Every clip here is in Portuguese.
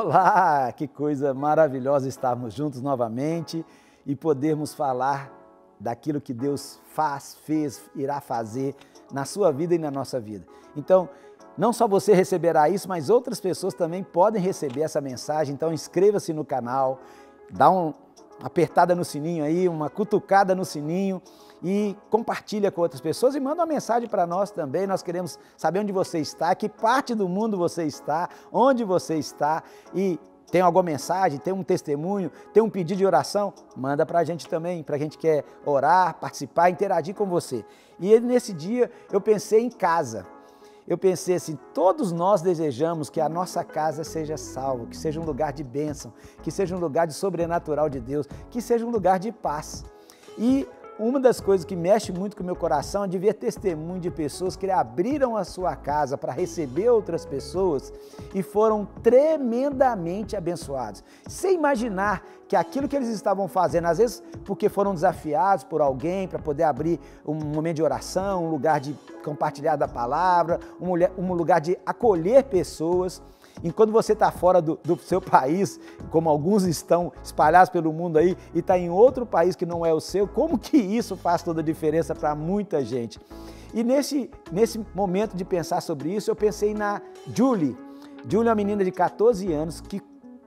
Olá, que coisa maravilhosa estarmos juntos novamente e podermos falar daquilo que Deus fez, irá fazer na sua vida e na nossa vida. Então, não só você receberá isso, mas outras pessoas também podem receber essa mensagem. Então, inscreva-se no canal, dá uma apertada no sininho aí, uma cutucada no sininho e compartilha com outras pessoas e manda uma mensagem para nós também. Nós queremos saber onde você está, que parte do mundo você está, onde você está e tem alguma mensagem, tem um testemunho, tem um pedido de oração, manda para a gente também, para a gente quer orar, participar, interagir com você. E nesse dia eu pensei em casa. Eu pensei assim, todos nós desejamos que a nossa casa seja salva, que seja um lugar de bênção, que seja um lugar de sobrenatural de Deus, que seja um lugar de paz. E uma das coisas que mexe muito com o meu coração é de ver testemunho de pessoas que abriram a sua casa para receber outras pessoas e foram tremendamente abençoados. Sem imaginar que aquilo que eles estavam fazendo, às vezes porque foram desafiados por alguém para poder abrir um momento de oração, um lugar de compartilhar da palavra, um lugar de acolher pessoas. Enquanto você está fora do seu país, como alguns estão espalhados pelo mundo aí, e está em outro país que não é o seu, como que isso faz toda a diferença para muita gente? E nesse momento de pensar sobre isso, eu pensei na Julie. Julie é uma menina de 14 anos que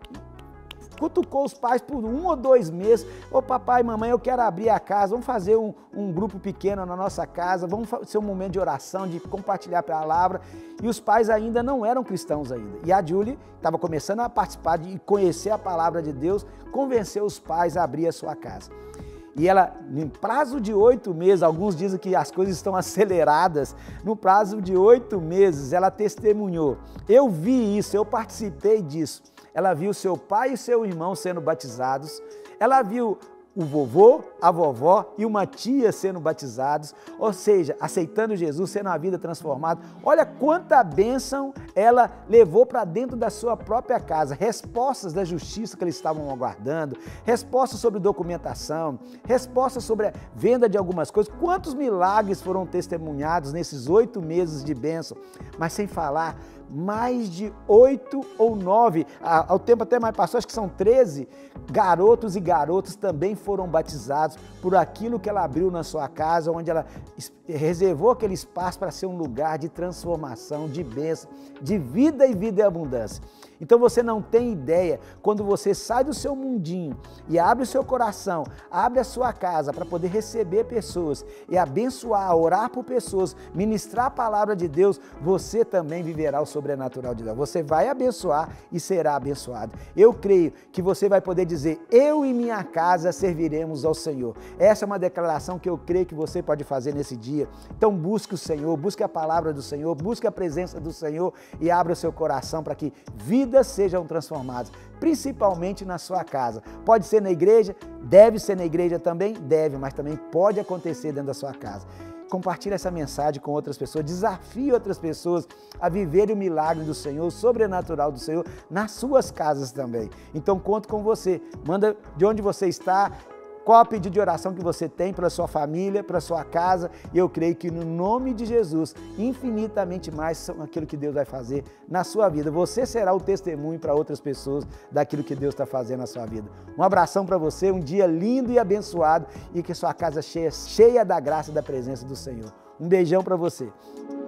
cutucou os pais por 1 ou 2 meses. Ô papai, mamãe, eu quero abrir a casa, vamos fazer um grupo pequeno na nossa casa, vamos fazer um momento de oração, de compartilhar a palavra. E os pais ainda não eram cristãos ainda. E a Julie estava começando a participar e conhecer a palavra de Deus, convenceu os pais a abrir a sua casa. E ela, no prazo de 8 meses, alguns dizem que as coisas estão aceleradas, no prazo de 8 meses ela testemunhou. Eu vi isso, eu participei disso. Ela viu seu pai e seu irmão sendo batizados, ela viu o vovô, a vovó e uma tia sendo batizados, ou seja, aceitando Jesus, sendo a vida transformada. Olha quanta bênção ela levou para dentro da sua própria casa, respostas da justiça que eles estavam aguardando, respostas sobre documentação, respostas sobre a venda de algumas coisas. Quantos milagres foram testemunhados nesses 8 meses de bênção, mas sem falar mais de 8 ou 9, ao tempo até mais passou, acho que são 13 garotos e garotas também foram batizados por aquilo que ela abriu na sua casa, onde ela reservou aquele espaço para ser um lugar de transformação, de bênção, de vida e vida e abundância. Então você não tem ideia, quando você sai do seu mundinho e abre o seu coração, abre a sua casa para poder receber pessoas e abençoar, orar por pessoas, ministrar a palavra de Deus, você também viverá o sobrenatural de Deus. Você vai abençoar e será abençoado. Eu creio que você vai poder dizer, eu e minha casa serviremos ao Senhor. Essa é uma declaração que eu creio que você pode fazer nesse dia. Então busque o Senhor, busque a palavra do Senhor, busque a presença do Senhor e abra o seu coração para que vidas sejam transformadas, principalmente na sua casa. Pode ser na igreja, deve ser na igreja também, deve, mas também pode acontecer dentro da sua casa. Compartilhe essa mensagem com outras pessoas, desafie outras pessoas a viverem o milagre do Senhor, o sobrenatural do Senhor, nas suas casas também. Então conto com você, manda de onde você está, qual a pedido de oração que você tem para a sua família, para a sua casa, e eu creio que no nome de Jesus, infinitamente mais são aquilo que Deus vai fazer na sua vida. Você será o testemunho para outras pessoas daquilo que Deus está fazendo na sua vida. Um abração para você, um dia lindo e abençoado e que sua casa cheia da graça e da presença do Senhor. Um beijão para você.